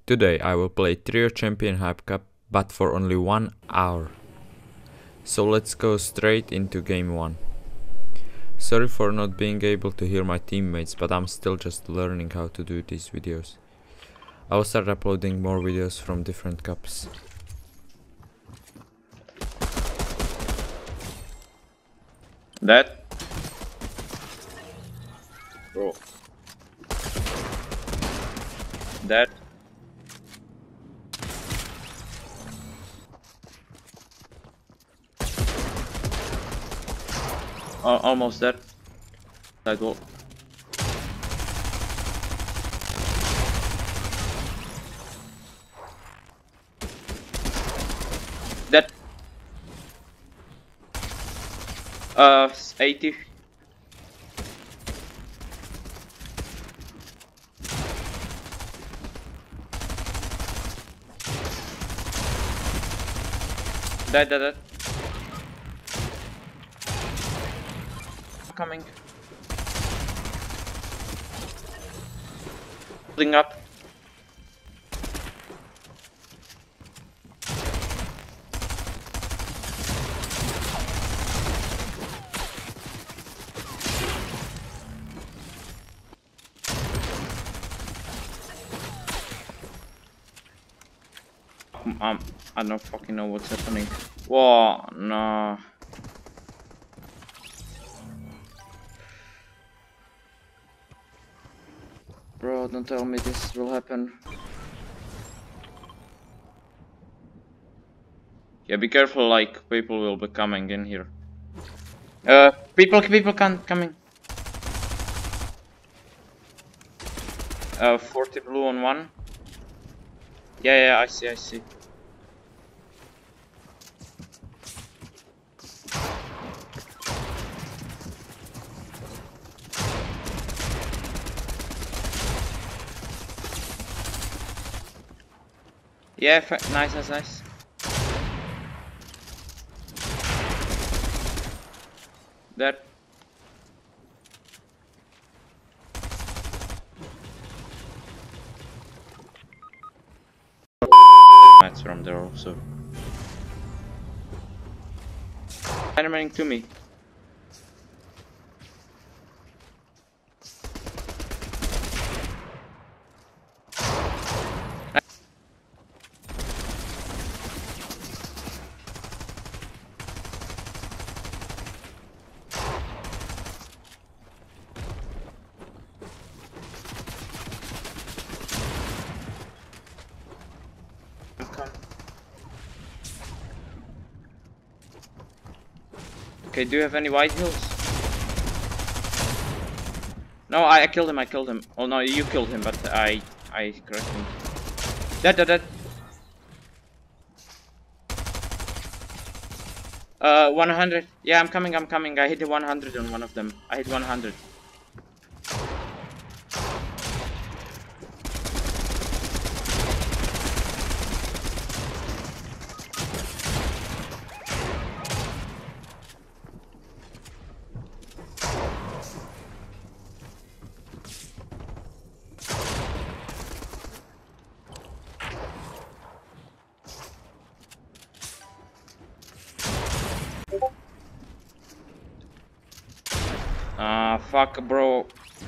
Today I will play Trio Champion Hype Cup, but for only 1 hour. So let's go straight into game 1. Sorry for not being able to hear my teammates, but I'm still just learning how to do these videos. I will start uploading more videos from different cups. That? Bro. That? Almost there. Side wall. That. 80. That. Coming. Building up. I don't fucking know what's happening. Whoa, no. Bro, don't tell me this will happen. Yeah, be careful, like, people will be coming in here. People can't coming. 40 blue on one. Yeah, I see. Yeah, nice. That. That's from there also. Animating to me. Okay, do you have any white heals? No, I killed him. Oh no, you killed him, but I correct him. Dead. 100. Yeah, I'm coming. I hit 100 on one of them. I hit 100. Fuck, bro.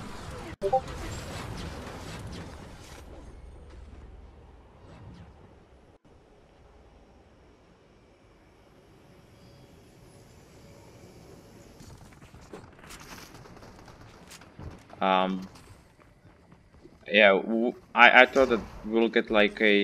Yeah, I thought that we'll get like a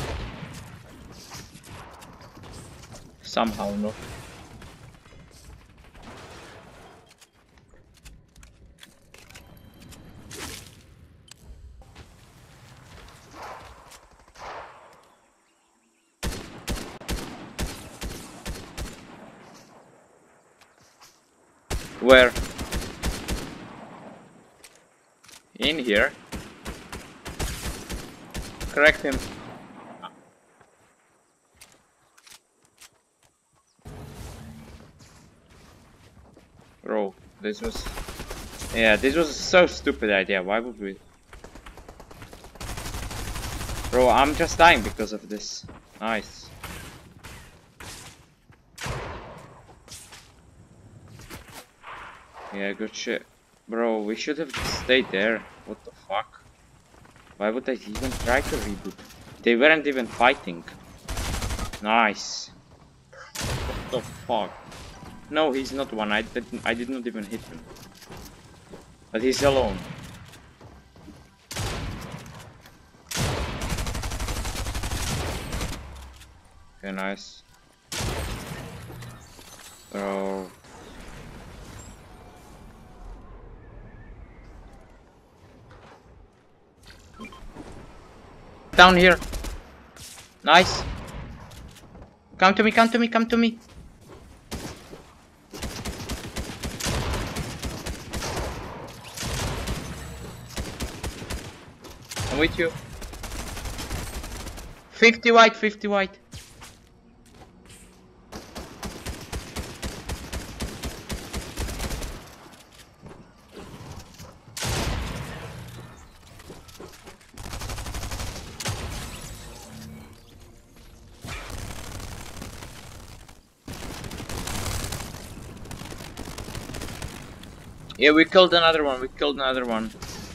somehow, no? Where? In here. Correct him. Bro, this was... Yeah, this was so stupid idea. Why would we... Bro, I'm just dying because of this. Nice. Yeah, good shit. Bro, we should have just stayed there. What the fuck? Why would they even try to reboot? They weren't even fighting. Nice. What the fuck? No, he's not one. I did not even hit him. But he's alone. Okay, nice. Bro. Down here. Nice. Come to me, come to me, come to me. I'm with you. 50 white, 50 white. Yeah, we killed another one. We killed another one.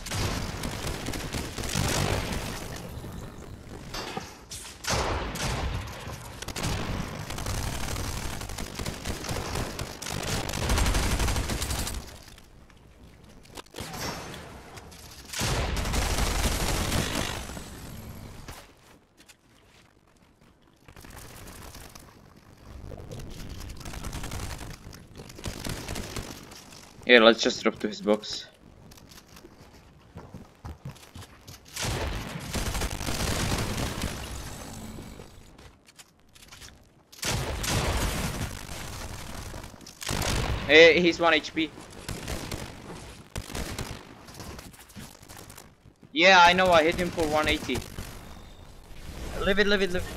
Yeah, let's just drop to his box. Hey, he's 1 HP. Yeah, I know, I hit him for 180. Live it, live it, live it.